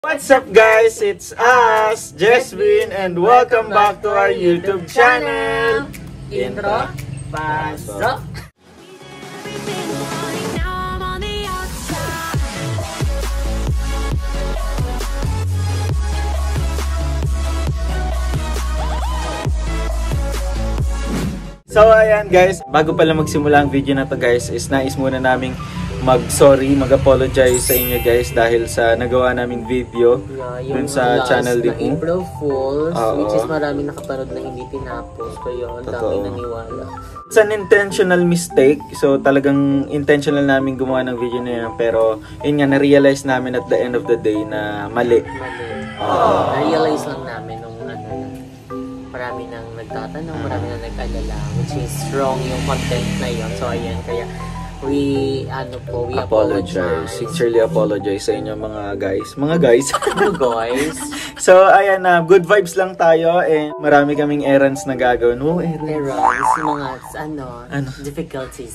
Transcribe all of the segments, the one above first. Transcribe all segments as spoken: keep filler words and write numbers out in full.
What's up guys, it's us, Jeswin, and welcome back to our YouTube channel. Intro, pasok! So ayan guys, bago pala magsimula ang video na to guys, is nais muna naming mag-sorry, mag-apologize sa inyo guys dahil sa nagawa naming video yeah, dun sa channel din na April Fools, uh, which is maraming nakapanood na hindi tinapos, kaya ang daming naniwala. It's an intentional mistake, so talagang intentional namin gumawa ng video na yun, pero yun nga, na-realize namin at the end of the day na mali. Mali. Uh, na-realize lang namin nung ano na, marami nang nagtatanong, marami nang nag-alala, which is wrong yung content na yun. So ayan, kaya we, ano po, we apologize. apologize. Sincerely apologize sa inyo mga guys. Mga guys. Mga guys. So, ayan na. Uh, good vibes lang tayo. And marami kaming errands na gagawin. Oh, errands. Errands. Mga, ano, ano? difficulties.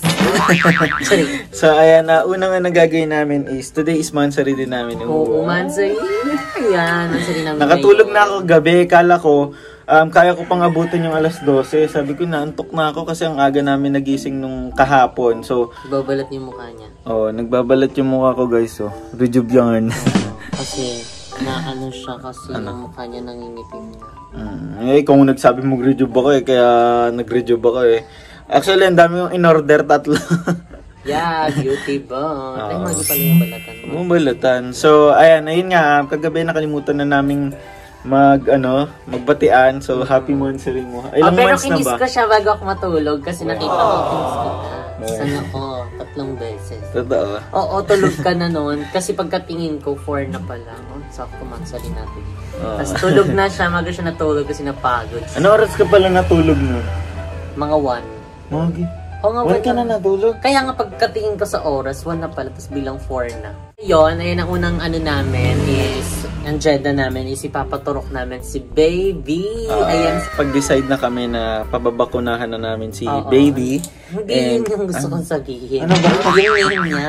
So, ayan na. Uh, unang na gagawin namin is, today is Mansari din namin. Oo, oh, Mansari. Ayan, Mansari namin. Nakatulog na ako gabi. Kala ko, Um, kaya ko pang abutin yung alas dose. Sabi ko, naantok na ako kasi ang aga namin nagising nung kahapon. So, nagbabalat yung mukha niya. Oh, nagbabalat yung mukha ko guys. So, rejuve yan. Oh, kasi, na ano siya kasi ano? Ang mukha niya nangingipin niya. Mm, eh, kung nagsabi mo rejuve ako eh, kaya nag-rejuve ako eh. Actually, ang dami yung in-order, tatlo. Yeah, beauty bond. Ay, magi pala yung balatan mo. Yung balatan. So, ayan, ayun nga, kagabi nakalimutan na naming mag ano, magbatian. So happy Mansari mo. Ilang oh, pero months na ba? Pero kinis ko siya bago ako matulog kasi nakita ko kinis ko na. Sana ko, tatlong beses. Totoo. Oo, tulog ka na noon kasi pagkatingin ko four na pala. Oh, sakto Mansari natin. Oh. Tapos tulog na siya, maga siya natulog kasi napagod siya. Ano oras ka pala natulog nun? Mga one. Magi. Oo nga, one ka na natulog? Kaya nga pagkatingin ko sa oras, one na pala, tapos bilang four na. Yun, ayun ang unang ano namin is, ang Jeddah namin is ipapaturok namin si Baby. Uh, ayan. Pag-decide na kami na pababakunahan na namin si uh -oh. Baby. Hindi yun yung gusto kong sabihin. Ano ba? Yung name niya.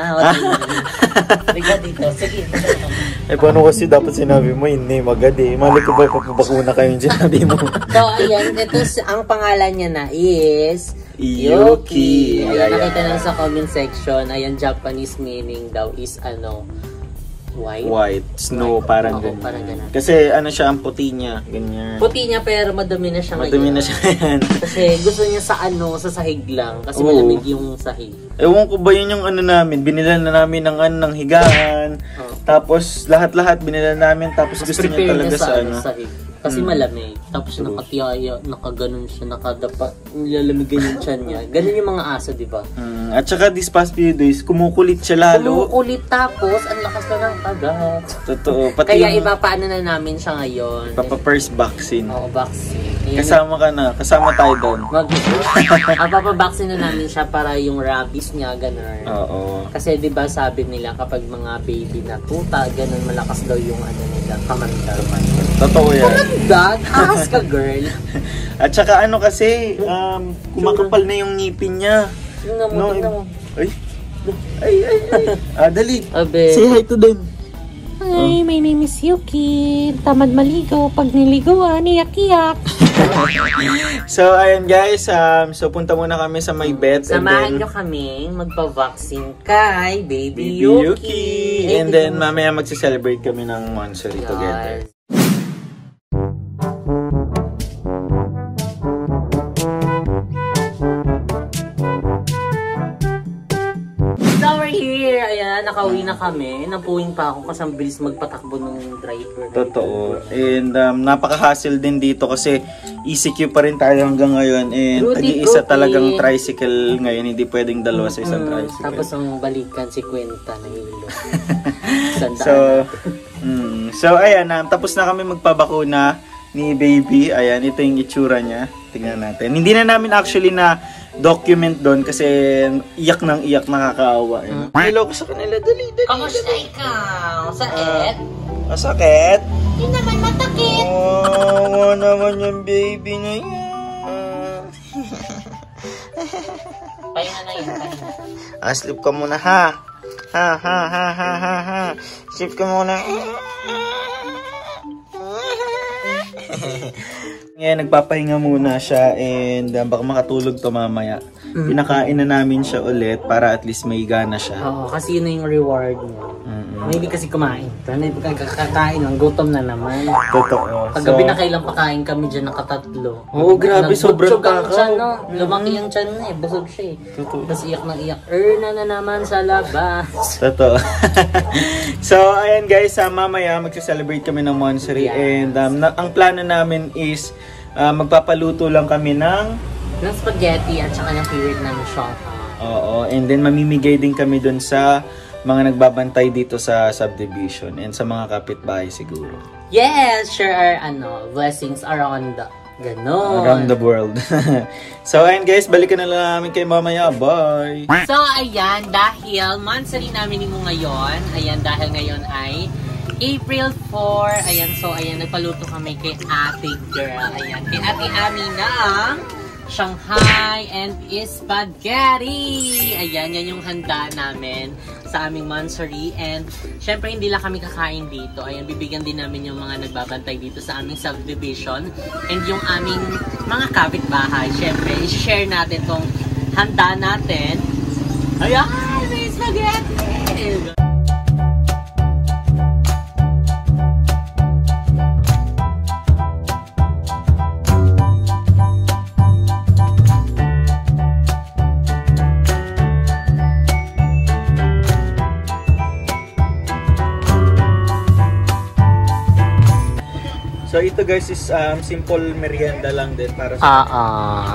Liga dito, sige. Eh, paano kasi dapat sinabi mo yung name agad eh. Mali ko ba papabakuna kayo yung sinabi mo? So, ayan. Ito, ang pangalan niya na is Yuki. Ayan, nakita lang sa comment section. Ayan, Japanese meaning daw is ano, white. White. Snow, white. parang Oo, ganyan. Parang ganyan. Kasi ano siya, ang puti niya. Ganyan. Puti niya pero madumi na siya ngayon. Madumi na siya ngayon. Kasi gusto niya sa ano, sa sahig lang. Kasi oo, malamig yung sahig. Ewan ko ba yun yung ano namin. Binilan na namin ng ano, ng higaan. Oh. Tapos lahat-lahat binilan namin. Tapos mas gusto niya talaga niya sa, sa ano. Sahig. Kasi hmm. malamig. Tapos nakatiyaya, nakaganon siya, nakadapa, nilalamigan yung tiyan niya. Ganun yung mga aso, di ba? Hmm. At saka this past few days, kumukulit siya lalo. Kumukulit tapos, ang lakas na ng kagat. Totoo. Pati kaya yung, ipapaano na namin siya ngayon. Papa-first vaccine. Oo, vaccine. Ayan, kasama ka na. Kasama tayo doon. Mag Papa-vaccine na namin siya para yung rabies niya, ganun. Oo. Kasi di ba sabi nila kapag mga baby na tuta, ganun malakas daw yung ano nila, kamandar. Totoo yan. Kamandar? Ahas ka, girl. At saka ano kasi, um, kumakapal na yung ngipin niya. Tingnan mo, no, tingnan mo. Ay, ay, ay, ay. Ah, dali. Abe. Say hi to them. Hi, my name is Yuki. Tamad maligo. Pag niligawan, iyak-iyak. So, ayun guys. Um, so, punta muna kami sa my bed. Samahan nyo kami magpa-vaccine kay Baby, Baby Yuki. Yuki. And then, mamaya magse-celebrate kami ng Mansari yes. together. Here, ayan, nakauwi na kami. Napuwing pa ako kasi ang bilis magpatakbo ng driver. Totoo. And um, napaka-hassle din dito kasi E C Q pa rin tayo hanggang ngayon. And tagi-isa talagang tricycle ngayon. Hindi pwedeng dalawa sa isang mm, tricycle. Tapos ang balikan si Kwenta na hilo. So, mm, so ayan, um, tapos na kami magpabakuna ni Baby. Ayan, ito yung itsura niya. Tingnan natin. Hindi na namin actually na document doon kasi iyak nang iyak, nakakaawa. Mm. Hello ko sa kanila, dali, dali. Kamusta ikaw? Sakit? Uh, masakit? Hindi naman matakit. Oh, naman yung baby na yan. Pahinga na yan. Ah, sleep ka muna ha. Ha, ha, ha, ha, ha, ha. Sip ka muna. Ngayon, nagpapahinga muna siya and uh, baka makatulog to mamaya. Mm-hmm. Pinakain na namin siya ulit para at least may gana siya. Oo, kasi yun na yung reward niya. Mm-hmm. Maybe kasi kumain. Pero hindi pagkakakain, ang gutom na naman. Totoo. Paggabi so, na kailang pakain kami dyan nakatatlo. Oo, oh, grabe. Sobrang takaw. No? Lumaki yung tiyan na eh. Busog siya eh. Totoo. Tapos iyak na iyak. Erna na naman sa labas. Totoo. So, ayan guys, uh, mamaya magsa-celebrate kami ng Monthsary. Yes. And um, na ang plano namin is uh, magpapaluto lang kami ng ng spaghetti at saka ng favorite namin Shanghai. Oo, and then mamimigay din kami dun sa mga nagbabantay dito sa subdivision and sa mga kapitbahay siguro. Yes, sure are ano, blessings around the ganon. Around the world. So ayan guys, balikan na lang namin kay mamaya. Bye! So ayan, dahil Monthsary namin mo ngayon, ayan dahil ngayon ay April fourth, ayan, so ayan, nagpaluto kami kay ate girl, ayan, kay ate Ami ng Shanghai and spaghetti. Ayan, yan yung handa namin sa aming Monthsary. And syempre hindi lang kami kakain dito. Ayan, bibigyan din namin yung mga nagbabantay dito sa aming subdivision. And yung aming mga kapitbahay. Syempre, i-share natin tong handa natin. Ayan, may spaghetti! So ito guys is um, simple merienda lang din para sa Ah ah.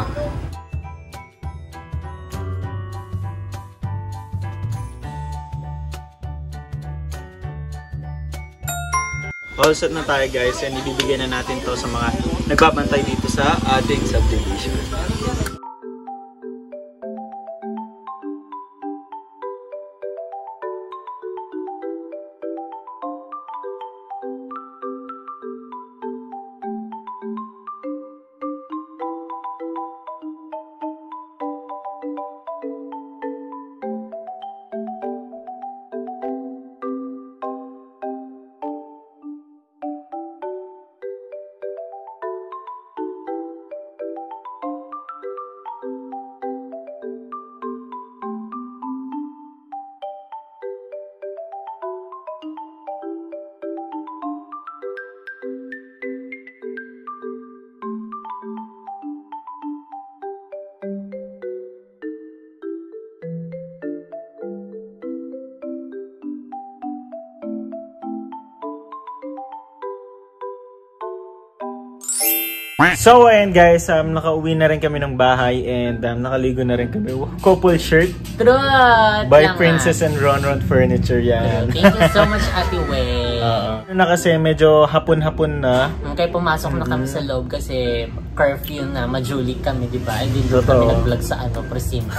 All set na tayo guys and ibibigay na natin to sa mga nagbabantay dito sa ating subdivision. So ayan guys, um, nakauwi na rin kami ng bahay and um, nakaligo na rin kami. Couple shirt. Truth! By Princess and Ron Ron Furniture yan. Thank you so much Ate Way. Uh, na kasi medyo hapon-hapon na. Kaya pumasok na kami sa loob kasi curfew na, majulik kami, di ba? Hindi doon kami nag-vlog sa ano, presinto.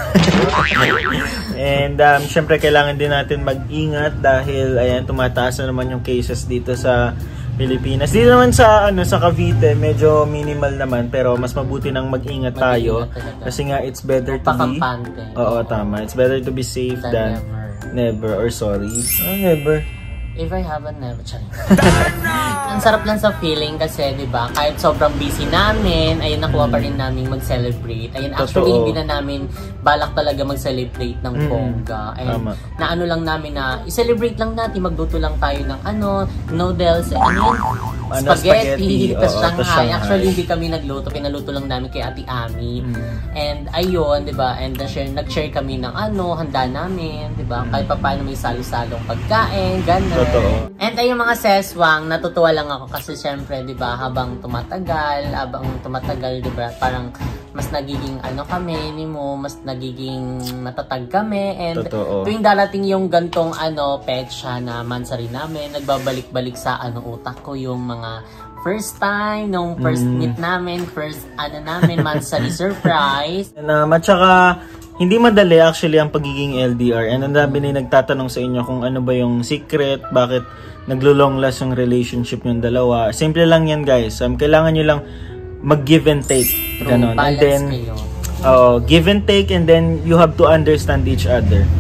And um, syempre kailangan din natin mag-ingat dahil ayan, tumataas na naman yung cases dito sa Pilipinas. Dito naman sa ano sa Cavite, medyo minimal naman pero mas mabuti nang mag-ingat tayo kasi nga it's better to be Oo, tama. It's better to be safe than, than never. never or sorry. Oh, never. If I haven't never tried. Ang sarap lang sa feeling kasi, di ba, kahit sobrang busy namin, ayun, nakuha pa rin namin mag-celebrate. Ayun, actually, hindi na namin balak talaga mag-celebrate ng bongga. And na ano lang namin na, i-celebrate lang natin, magluto lang tayo ng ano, noodles, ano yun? Ano, spaghetti, tas Shanghai. Actually, hindi kami nagluto. Pinaluto lang namin kay Ate Ami. Mm. And ayun, di ba? And share, nag-share kami ng ano, handa namin, di ba? Mm. Kahit pa paano may salo-salong pagkain, gano'n. Totoo. And ayun mga seswang, natutuwa lang ako kasi syempre, di ba, habang tumatagal, habang tumatagal, di ba, parang mas nagiging ano kami, ni mo, mas nagiging matatag kami. And Totoo. Tuwing darating yung gantong ano, petsa na Monthsary namin, nagbabalik-balik sa ano utak ko yung mga first time, nung first mm. meet namin, first ano namin, Monthsary surprise. Na, at saka, hindi madali actually ang pagiging L D R. And ang dami na nagtatanong sa inyo kung ano ba yung secret, bakit naglo-long last yung relationship yung dalawa. Simple lang yan guys. Um, kailangan nyo lang mag-give and take. Ganon. And then, uh, give and take and then you have to understand each other.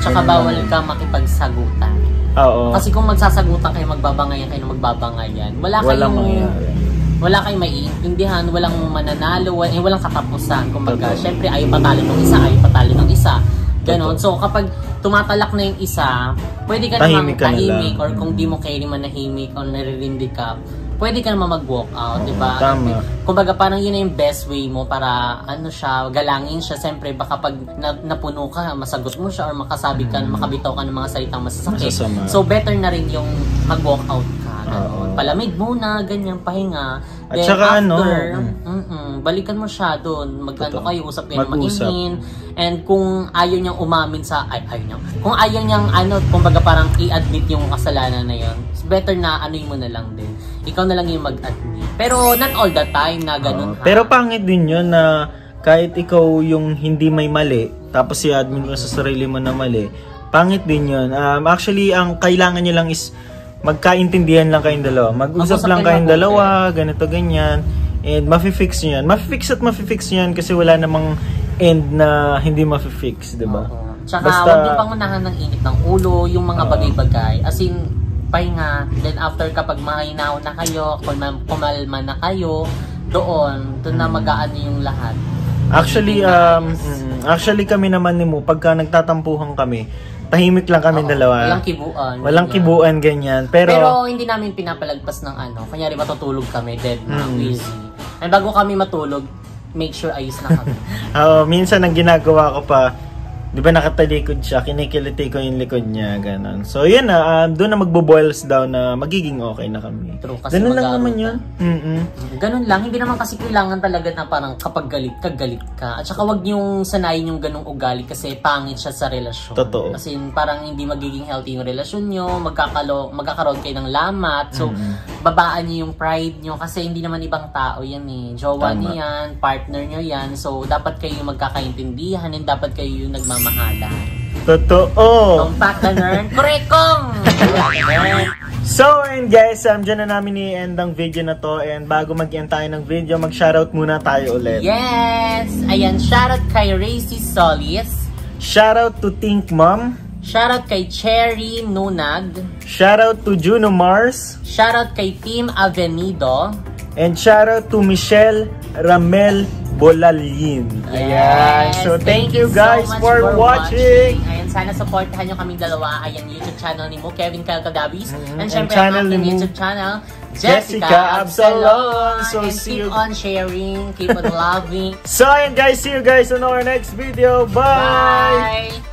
Tsaka Ganun bawal lang. ka makipagsagutan. Oo. Kasi kung magsasagutan kayo, magbabangayan kayo ng magbabangayan, wala Walang kayong mangyayari. wala kayong maiintindihan, walang mananalo, eh, walang katapusan. Kumbaga, Totoo. syempre ayaw patalo ng isa, ayaw patalo ng isa. Ganon. Totoo. So, kapag tumatalak na yung isa, pwede ka namang Tahimik ka na tahimik, lang. or kung di mo carry manahimik or naririndi ka, pwede ka naman mag-walk out, di ba? Tama. Kumbaga, parang yun na yung best way mo para, ano siya, galangin siya. Siyempre, baka pag na, napuno ka, masagot mo siya, or makasabi ka, makabitaw ka ng mga salitang masasakit. Masasama. So, better na rin yung mag-walk out ka. Oo. Ganon. Palamig muna, ganyan, pahinga. At Then, saka ano, after, mm. mm-mm, balikan mo siya doon. Mag-ano Totoo. kayo, usap kayo ng Mag-usap. maingin. And kung ayaw niyang umamin sa, ay, ayaw niyang, kung ayaw niyang, ano, kumbaga parang i-admit yung kasalanan na yun, better na ano'y mo na lang din. Ikaw na lang yung mag-admit. Pero not all the time na ganun, Oo. ha? Pero pangit din yun na kahit ikaw yung hindi may mali, tapos i-admin mo sa sarili mo na mali, pangit din yun. Um, actually, ang kailangan nyo lang is magkaintindihan lang kayong dalawa. Mag-usap Mag-usap lang kayo kayong mabuti. dalawa, ganito, ganyan. And mafi-fix nyo yan. Mafi-fix at mafi-fix nyo yan kasi wala namang end na hindi mafi-fix, di ba? Oo. Tsaka, Basta- huwag niyo pangunahan ng init ng ulo, yung mga Oo. bagay-bagay. As in, pahinga. Then after, kapag mahinaw na kayo, kumal- kumalma na kayo, doon, doon na mag-aano yung lahat. Actually, um, mm, actually kami naman ni Mo, pagka nagtatampuhan kami, tahimik lang kami Oo. dalawa. Walang kibuan. Walang ganyan. kibuan, ganyan. Pero, Pero, hindi namin pinapalagpas ng ano. Kunyari, matutulog kami, dead na, Mm. wheezy. And bago kami matulog, make sure ayos na kami. Oo, minsan ang ginagawa ko pa, di ba nakatalikod siya, kinikiliti ko yung likod niya, ganun. So, yun na, um, doon na magbo-boils down na magiging okay na kami. True, kasi Ganun lang mag-aaral naman ka. yun. Mm-mm. Ganun lang, hindi naman kasi kailangan talaga na parang kapag galit ka, galit ka. At saka wag niyong sanayin yung ganung ugali kasi pangit siya sa relasyon. Totoo. Kasi parang hindi magiging healthy yung relasyon niyo, magkakalo, magkakaroon kayo ng lamat. So, Mhm. babaan niyo yung pride niyo kasi hindi naman ibang tao yan eh. Jowa Tama. niyo yan, partner niyo yan. So, dapat kayo magkakaintindihan and dapat kayo yung nagmamahalan. Totoo. Compact na nerd. Korekong! So, and guys, um, dyan na namin i-end ang video na to. And bago mag-end tayo ng video, mag-shoutout muna tayo ulit. Yes! Ayan, shoutout kay Racy Solis. Shoutout to Think Mom. Shoutout kay Cherry Nunag. Shoutout to Juno Mars. Shoutout kay Team Avenido. And shoutout to Michelle Ramel Bolalin. Ayan. So, thank, you guys so much for, watching. Ayan, sana supportahan nyo kaming dalawa. Ayan, YouTube channel ni Mo, Kevin Calcadabis. Mhm. And And syempre, channel ang ni aking Mo, YouTube channel, Jessica Jessica Absalon. Absalon. So, And see keep you- on sharing, keep on loving. So, ayan guys, see you guys on our next video. Bye! Bye!